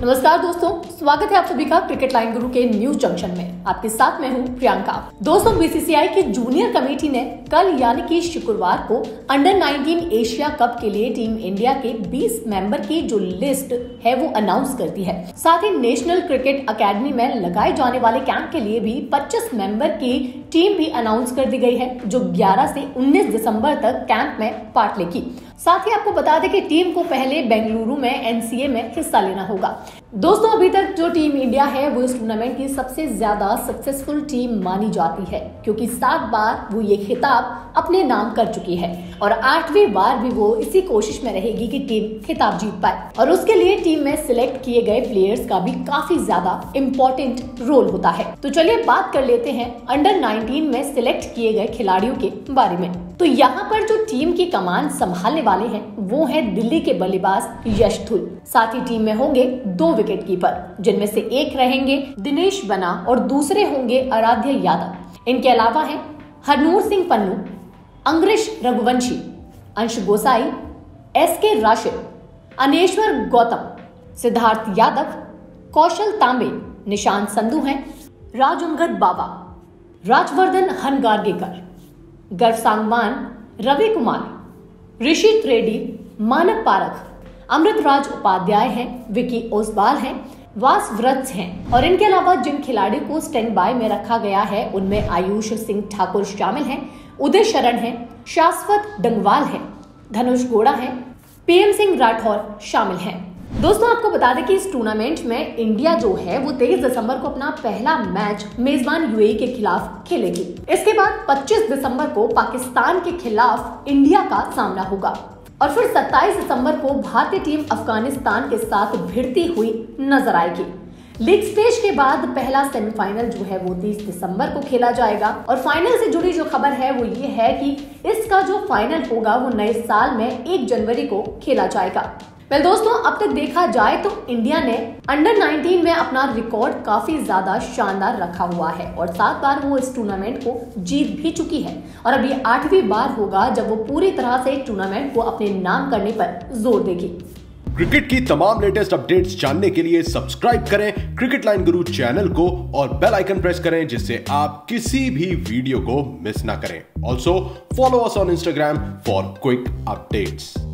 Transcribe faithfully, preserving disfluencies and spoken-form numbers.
नमस्कार दोस्तों, स्वागत है आप सभी का क्रिकेट लाइन गुरु के न्यूज जंक्शन में। आपके साथ मैं हूं प्रियंका। दोस्तों, बीसीसीआई की जूनियर कमेटी ने कल यानी कि शुक्रवार को अंडर नाइनटीन एशिया कप के लिए टीम इंडिया के बीस मेंबर की जो लिस्ट है वो अनाउंस कर दी है। साथ ही नेशनल क्रिकेट अकेडमी में लगाए जाने वाले कैंप के लिए भी पच्चीस मेंबर की टीम भी अनाउंस कर दी गई है, जो ग्यारह से उन्नीस दिसंबर तक कैंप में पार्ट लेगी। साथ ही आपको बता दें कि टीम को पहले बेंगलुरु में एनसीए में हिस्सा लेना होगा। दोस्तों, अभी तक जो टीम इंडिया है वो इस टूर्नामेंट की सबसे ज्यादा सक्सेसफुल टीम मानी जाती है, क्योंकि सात बार वो ये खिताब अपने नाम कर चुकी है और आठवीं बार भी वो इसी कोशिश में रहेगी कि टीम खिताब जीत पाए। और उसके लिए टीम में सिलेक्ट किए गए प्लेयर्स का भी काफी ज्यादा इम्पोर्टेंट रोल होता है। तो चलिए बात कर लेते हैं अंडर नाइनटीन में सिलेक्ट किए गए खिलाड़ियों के बारे में। तो यहाँ पर जो टीम की कमान संभालने वाले हैं वो है दिल्ली के बल्लेबाज यश धुल। साथ ही टीम में होंगे दो विकेट कीपर, जिनमें से एक रहेंगे दिनेश बना और दूसरे होंगे आराध्य यादव। इनके अलावा हैं हरनूर सिंह पन्नू, अंग्रेश रघुवंशी, अंश गोसाई, एस के राशिद, अनेश्वर गौतम, सिद्धार्थ यादव, कौशल तांबे, निशांत संधू हैं, राजुंगत बाबा, राजवर्धन हनगारगेकर, गर्व सांगवान, रवि कुमार, ऋषि त्रेडी, मानव पारख, अमृतराज उपाध्याय हैं, विकी ओसवाल हैं, वास व्रत हैं। और इनके अलावा जिन खिलाड़ियों को स्टैंड बाय में रखा गया है उनमें आयुष सिंह ठाकुर शामिल हैं, उदय शरण हैं, शाश्वत डंगवाल हैं, धनुष गोड़ा हैं, पीएम सिंह राठौर शामिल हैं। दोस्तों, आपको बता दें कि इस टूर्नामेंट में इंडिया जो है वो तेईस दिसंबर को अपना पहला मैच मेजबान यूएई के खिलाफ खेलेगी। इसके बाद पच्चीस दिसंबर को पाकिस्तान के खिलाफ इंडिया का सामना होगा और फिर सत्ताईस दिसंबर को भारतीय टीम अफगानिस्तान के साथ भिड़ती हुई नजर आएगी। लीग स्टेज के बाद पहला सेमीफाइनल जो है वो तीस दिसंबर को खेला जाएगा और फाइनल से जुड़ी जो खबर है वो ये है कि इसका जो फाइनल होगा वो नए साल में एक जनवरी को खेला जाएगा। वेल दोस्तों, अब तक देखा जाए तो इंडिया ने अंडर नाइनटीन में अपना रिकॉर्ड काफी ज्यादा शानदार रखा हुआ है और सात बार वो इस टूर्नामेंट को जीत भी चुकी है और अब ये आठवीं बार होगा जब वो पूरी तरह से टूर्नामेंट को अपने नाम करने पर जोर देगी। क्रिकेट की तमाम लेटेस्ट अपडेट्स जानने के लिए सब्सक्राइब करें क्रिकेट लाइन गुरु चैनल को और बेल आइकन प्रेस करें, जिससे आप किसी भी वीडियो को मिस ना करें। Also follow us on Instagram for quick updates.